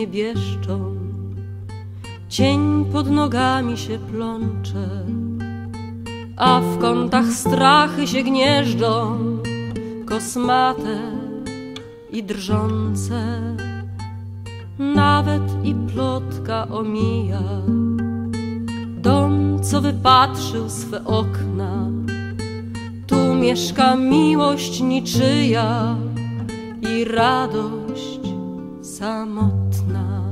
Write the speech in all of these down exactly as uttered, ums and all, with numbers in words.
bieszczą, cień pod nogami się plącze, a w kątach strachy się gnieżdżą, kosmate i drżące. Nawet i plotka omija dom, co wypatrzył swe okna. Tu mieszka miłość niczyja i radość samotna.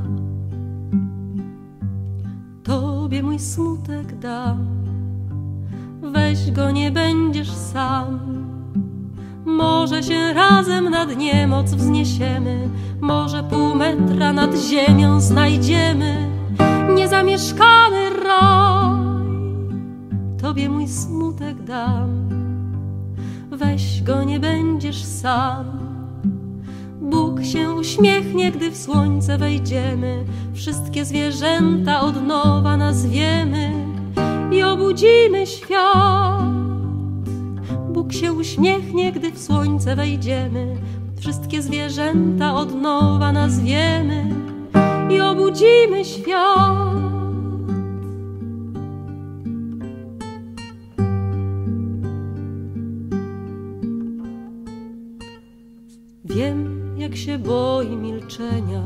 Tobie mój smutek dam, weź go, nie będziesz sam. Może się razem nad niemoc wzniesiemy, może pół metra nad ziemią znajdziemy niezamieszkany raj. Tobie mój smutek dam, weź go, nie będziesz sam. Bóg się uśmiechnie, gdy w słońce wejdziemy, wszystkie zwierzęta od nowa nazwiemy i obudzimy świat. Bóg się uśmiechnie, gdy w słońce wejdziemy, wszystkie zwierzęta od nowa nazwiemy i obudzimy świat. Wiem, jak się boi milczenia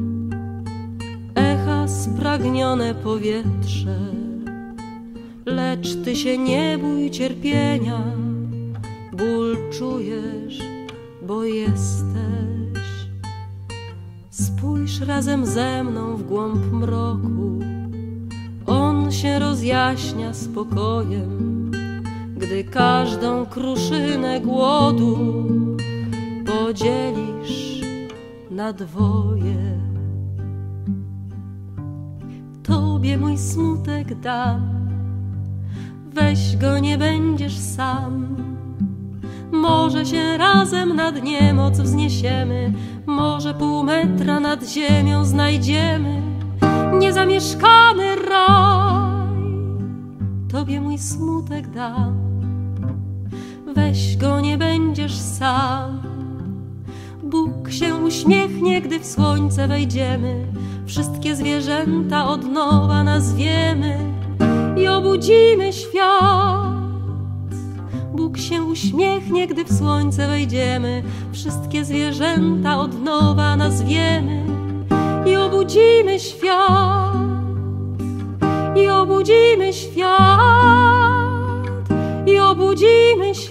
echa spragnione powietrze, lecz ty się nie bój cierpienia, ból czujesz, bo jesteś. Spójrz razem ze mną w głąb mroku, on się rozjaśnia spokojem, gdy każdą kruszynę głodu podzielisz na dwoje. Tobie mój smutek dam, weź go, nie będziesz sam. Może się razem nad niemoc wzniesiemy, może pół metra nad ziemią znajdziemy niezamieszkany raj. Tobie mój smutek dam, weź go, nie będziesz sam. Bóg się uśmiechnie, gdy w słońce wejdziemy, wszystkie zwierzęta od nowa nazwiemy i obudzimy świat. Bóg się uśmiechnie, gdy w słońce wejdziemy, wszystkie zwierzęta od nowa nazwiemy i obudzimy świat, i obudzimy świat, i obudzimy świat.